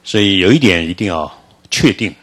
所以有一点一定要确定，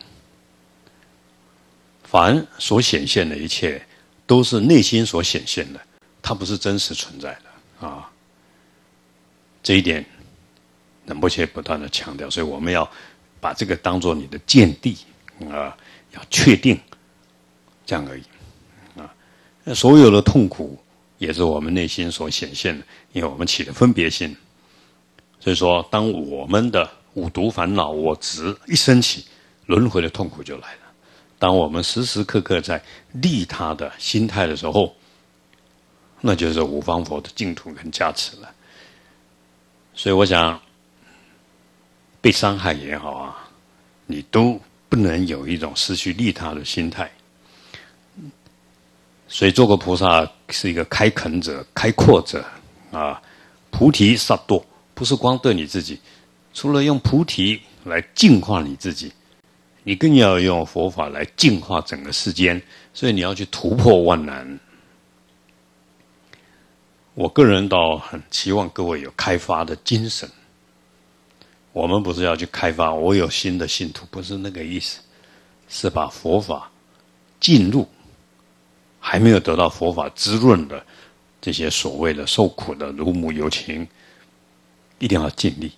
凡所显现的一切，都是内心所显现的，它不是真实存在的啊。这一点，仁波切不断的强调，所以我们要把这个当作你的见地啊，要确定，这样而已啊。那所有的痛苦也是我们内心所显现的，因为我们起了分别心。所以说，当我们的五毒烦恼我执一升起，轮回的痛苦就来了。当我们时时刻刻在利他的心态的时候，那就是五方佛的净土跟加持了。所以我想，被伤害也好啊，你都不能有一种失去利他的心态。所以做个菩萨是一个开垦者、开阔者啊，菩提萨埵，不是光对你自己，除了用菩提来净化你自己，你更要用佛法来净化整个世间，所以你要去突破万难。我个人倒很期望各位有开发的精神。我们不是要去开发我有新的信徒，不是那个意思，是把佛法进入还没有得到佛法滋润的这些所谓的受苦的如母有情，一定要尽力。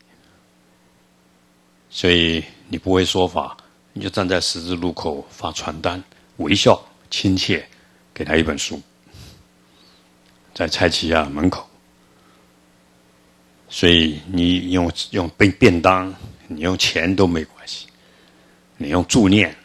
所以你不会说法，你就站在十字路口发传单，微笑亲切，给他一本书，在蔡奇亚门口。所以你用便当，你用钱都没关系，你用助念，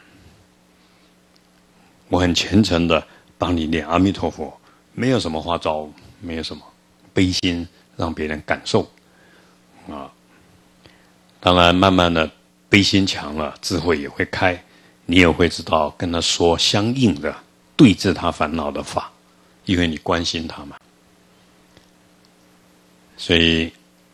我很虔诚的帮你念阿弥陀佛，没有什么花招，没有什么悲心让别人感受啊。当然慢慢的悲心强了，智慧也会开，你也会知道跟他说相应的对治他烦恼的法，因为你关心他嘛。所以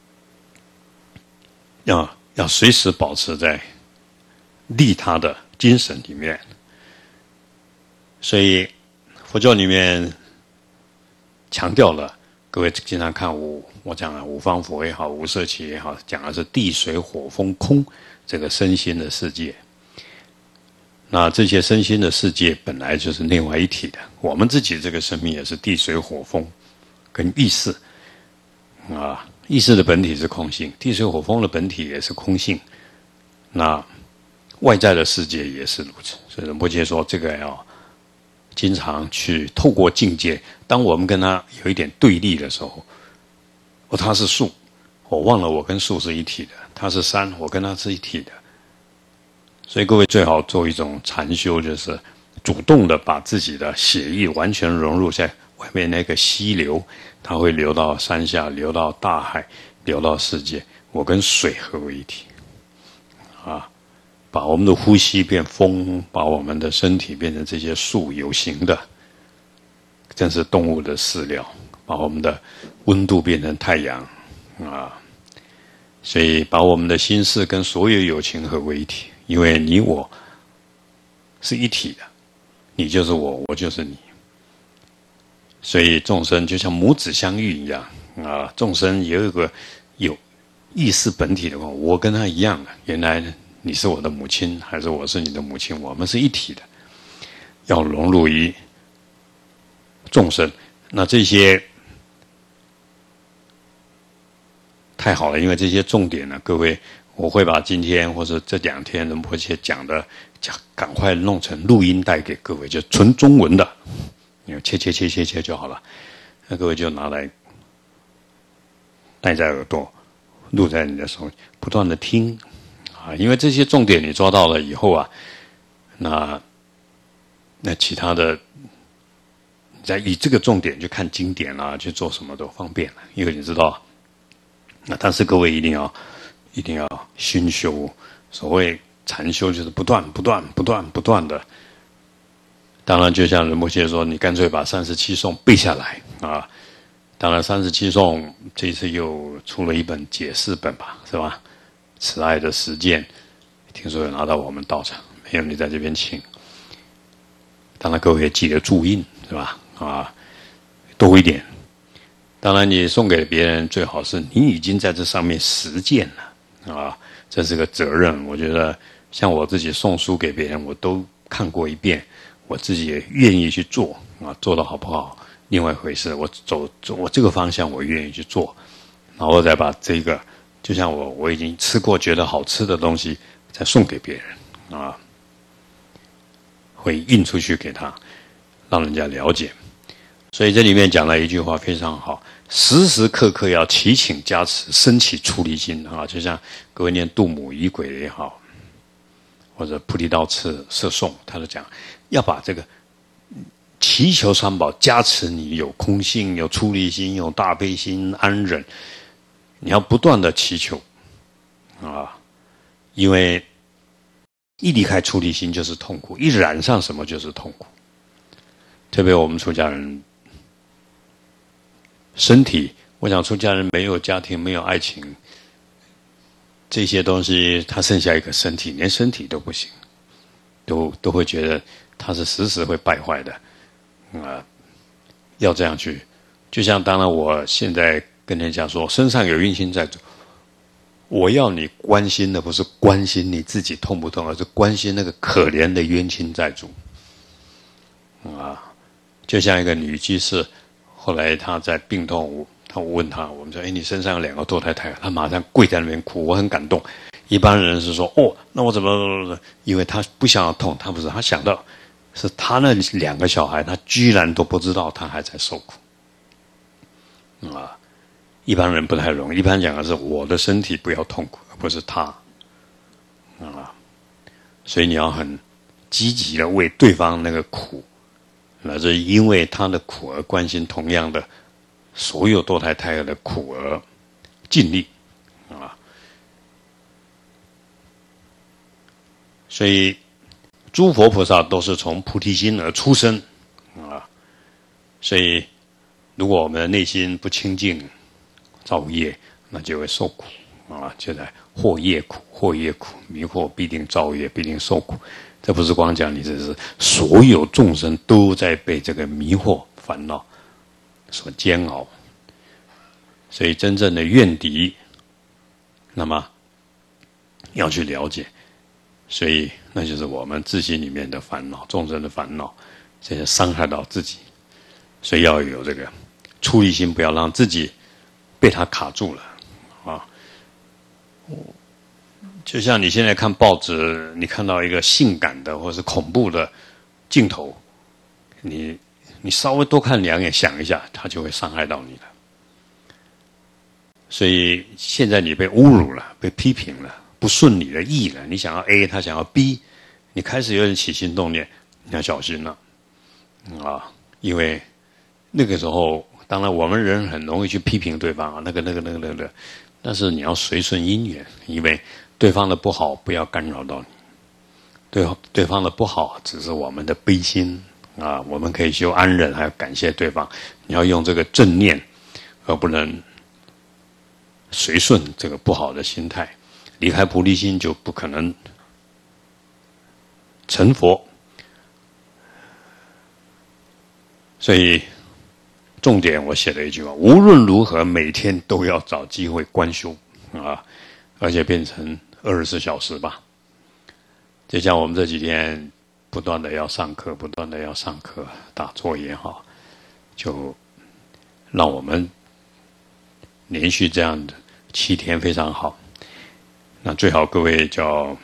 要随时保持在利他的精神里面。所以佛教里面强调了，各位经常看我讲了五方佛也好，无色起也好，讲的是地水火风空这个身心的世界。那这些身心的世界本来就是内外一体的，我们自己这个生命也是地水火风跟意识啊。意识的本体是空性，地水火风的本体也是空性，那外在的世界也是如此。所以仁波切说，这个要经常去透过境界，当我们跟他有一点对立的时候，他是树，我忘了我跟树是一体的；他是山，我跟他是一体的。所以各位最好做一种禅修，就是主动的把自己的血液完全融入在外面那个溪流，它会流到山下，流到大海，流到世界。我跟水合为一体，啊，把我们的呼吸变风，把我们的身体变成这些树有形的，正是动物的饲料，把我们的温度变成太阳，啊，所以把我们的心事跟所有有情合为一体，因为你我是一体的，你就是我，我就是你。所以众生就像母子相遇一样啊，众生也有一个有意识本体的话，我跟他一样的，原来你是我的母亲，还是我是你的母亲，我们是一体的，要融入于众生。那这些太好了，因为这些重点呢，各位，我会把今天或者这2天仁波切讲的，赶快弄成录音带给各位，就纯中文的。你切就好了，那各位就拿来戴在耳朵，录在你的手，不断的听啊，因为这些重点你抓到了以后啊，那其他的，再以这个重点去看经典啊，去做什么都方便了，因为你知道，那但是各位一定要熏修，所谓禅修就是不断的。当然，就像仁波切说，你干脆把37颂背下来啊！当然，37颂这次又出了一本解释本吧，是吧？慈爱的实践，听说有拿到我们道场，没有你在这边请。当然，各位也记得注印，是吧？啊，多一点。当然，你送给别人最好是你已经在这上面实践了啊，这是个责任。我觉得像我自己送书给别人，我都看过一遍，我自己也愿意去做啊，做得好不好另外一回事。我这个方向我愿意去做，然后再把这个，就像我已经吃过觉得好吃的东西，再送给别人啊，会印出去给他，让人家了解。所以这里面讲了一句话非常好，时时刻刻要祈请加持，升起出离心啊！就像各位念度母仪轨也好，或者菩提道次摄诵，他都讲要把这个祈求三宝加持你，有空性，有出离心，有大悲心、安忍，你要不断的祈求啊，因为一离开出离心就是痛苦，一染上什么就是痛苦。特别我们出家人。身体，我想出家人没有家庭，没有爱情，这些东西，他剩下一个身体，连身体都不行，都会觉得他是时时会败坏的，要这样去，就像当然我现在跟人家说，身上有冤亲债主，我要你关心的不是关心你自己痛不痛，而是关心那个可怜的冤亲债主，就像一个女居士。后来他在病痛，我问他，我们说：“哎，你身上有2个堕胎胎。”他马上跪在那边哭，我很感动。一般人是说：“哦，那我怎么？”因为他不想要痛，他不是，他想到是他那2个小孩，他居然都不知道他还在受苦一般人不太容易，一般讲的是我的身体不要痛苦，而不是他所以你要很积极的为对方那个苦。那是因为他的苦而关心同样的所有堕胎胎儿的苦而尽力所以诸佛菩萨都是从菩提心而出生所以如果我们的内心不清净造业，那就会受苦就在惑业苦，迷惑必定造业，必定受苦。这不是光讲你，这是所有众生都在被这个迷惑烦恼所煎熬。所以真正的怨敌，那么要去了解，所以那就是我们自心里面的烦恼，众生的烦恼，这些伤害到自己，所以要有这个出离心，不要让自己被它卡住了就像你现在看报纸，你看到一个性感的或是恐怖的镜头，你稍微多看2眼，想一下，它就会伤害到你了。所以现在你被侮辱了，被批评了，不顺你的意了，你想要 A， 他想要 B， 你开始有点起心动念，你要小心了因为那个时候，当然我们人很容易去批评对方那个，但是你要随顺因缘，因为对方的不好不要干扰到你，对方的不好只是我们的悲心我们可以修安忍，还要感谢对方。你要用这个正念，而不能随顺这个不好的心态。离开菩提心就不可能成佛。所以重点我写了一句话：无论如何，每天都要找机会观修而且变成24小时吧。就像我们这几天不断的要上课，打坐也好，就让我们连续这样的7天非常好。那最好各位叫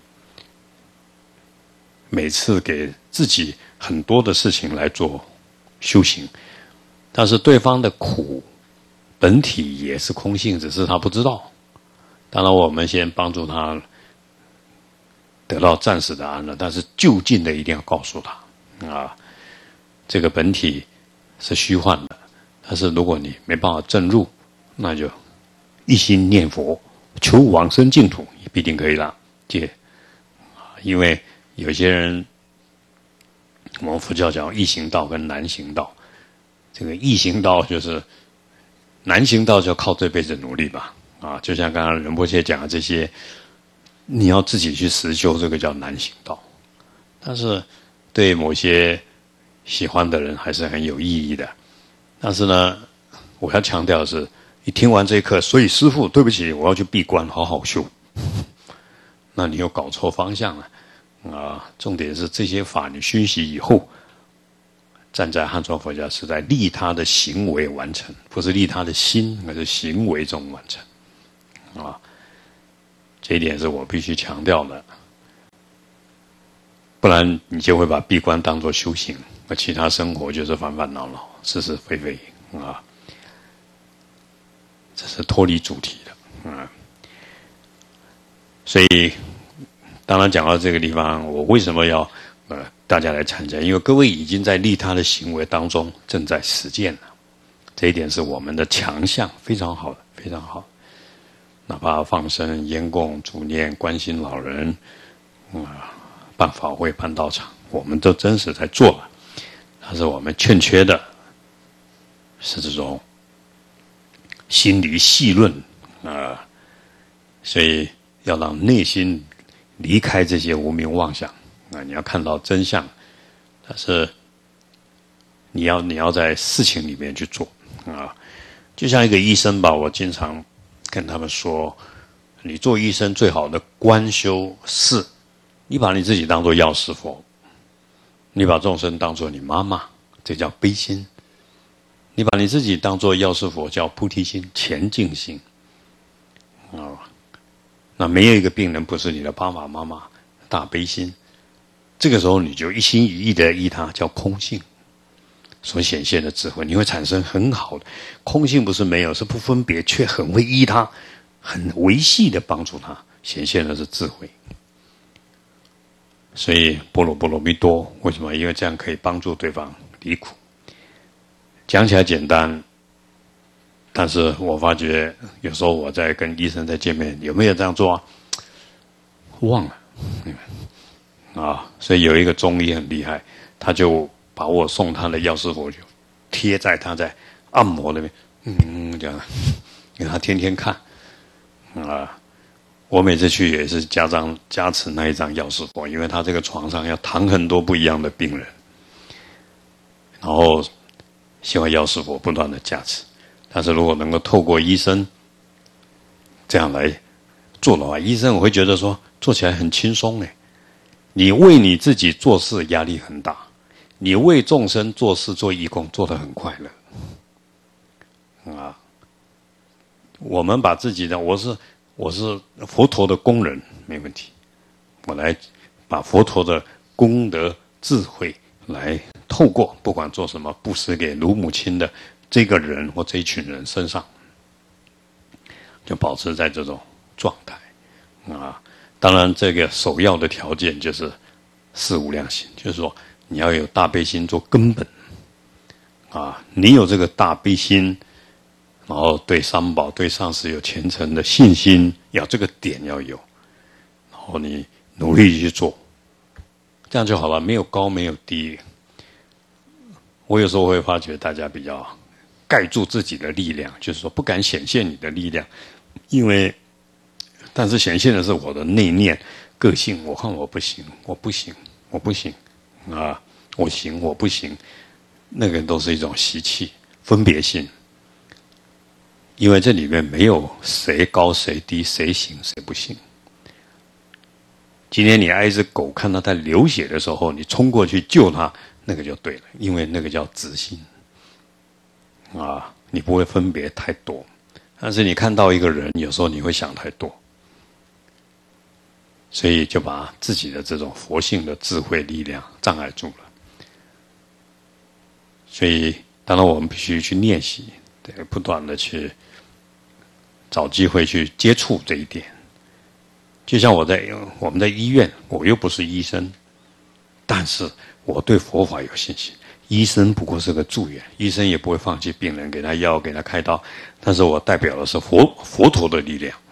每次给自己很多的事情来做修行，但是对方的苦本体也是空性，只是他不知道。当然我们先帮助他得到暂时的安乐，但是就近的一定要告诉他这个本体是虚幻的，但是如果你没办法证入，那就一心念佛求往生净土，也必定可以了戒因为有些人，我们佛教讲易行道跟难行道，这个易行道就是难行道，就靠这辈子努力吧就像刚刚仁波切讲的这些，你要自己去实修，这个叫难行道。但是对某些喜欢的人还是很有意义的。但是呢，我要强调的是， 你听完这一课，所以师父，对不起，我要去闭关，好好修。那你又搞错方向了重点是这些法你熏习以后，站在汉传佛教是在利他的行为完成，不是利他的心，而是行为中完成这一点是我必须强调的，不然你就会把闭关当作修行，而其他生活就是烦烦恼恼、是是非非这是脱离主题的所以当然讲到这个地方，我为什么要大家来参加？因为各位已经在利他的行为当中正在实践了，这一点是我们的强项，非常好的，非常好。哪怕放生、烟供、助念、关心老人办法会、办道场，我们都真实在做了。但是我们欠缺的是这种心理细论所以要让内心离开这些无明妄想你要看到真相，但是你要在事情里面去做就像一个医生吧，我经常跟他们说，你做医生最好的观修是，你把你自己当作药师佛，你把众生当作你妈妈，这叫悲心；你把你自己当作药师佛，叫菩提心、前进心那没有一个病人不是你的爸爸妈妈，大悲心。这个时候你就一心一意的依他，叫空性所显现的智慧，你会产生很好的空性，不是没有，是不分别，却很会依他，很维系的帮助他，显现的是智慧。所以般若波罗蜜多，为什么？因为这样可以帮助对方离苦。讲起来简单，但是我发觉有时候我在跟医生在见面，有没有这样做忘了所以有一个中医很厉害，他就把我送他的药师佛就贴在他在按摩那边，这样，因为他天天看我每次去也是加持那一张药师佛，因为他这个床上要躺很多不一样的病人，然后希望药师佛不断的加持。但是如果能够透过医生这样来做的话，医生我会觉得说做起来很轻松你为你自己做事压力很大，你为众生做事做义工做得很快乐我们把自己的我是佛陀的工人没问题，我来把佛陀的功德智慧来透过不管做什么布施给乳母亲的这个人或这一群人身上，就保持在这种状态当然这个首要的条件就是四无量心，就是说你要有大悲心做根本你有这个大悲心，然后对三宝对上师有虔诚的信心，要这个点要有，然后你努力去做，这样就好了，没有高没有低。我有时候会发觉大家比较盖住自己的力量，就是说不敢显现你的力量，但是显现的是我的内念个性，我看我不行，我不行，我不行我行我不行，那个都是一种习气分别心，因为这里面没有谁高谁低，谁行谁不行。今天你爱一只狗，看到它流血的时候，你冲过去救它，那个就对了，因为那个叫直心你不会分别太多。但是你看到一个人，有时候你会想太多，所以就把自己的这种佛性的智慧力量障碍住了。所以当然我们必须去练习，对，不断的去找机会去接触这一点。就像我们在医院，我又不是医生，但是我对佛法有信心。医生不过是个助缘，医生也不会放弃病人，给他药，给他开刀，但是我代表的是佛陀的力量，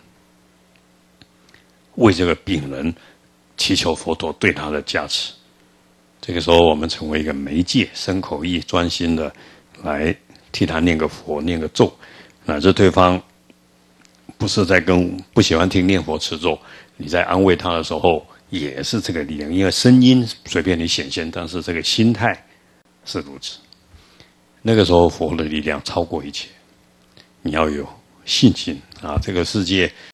为这个病人祈求佛陀对他的加持。这个时候我们成为一个媒介，身口意专心的来替他念个佛，念个咒，乃至对方不是在不喜欢听念佛持咒，你在安慰他的时候也是这个力量，因为声音随便你显现，但是这个心态是如此。那个时候佛的力量超过一切，你要有信心啊，这个世界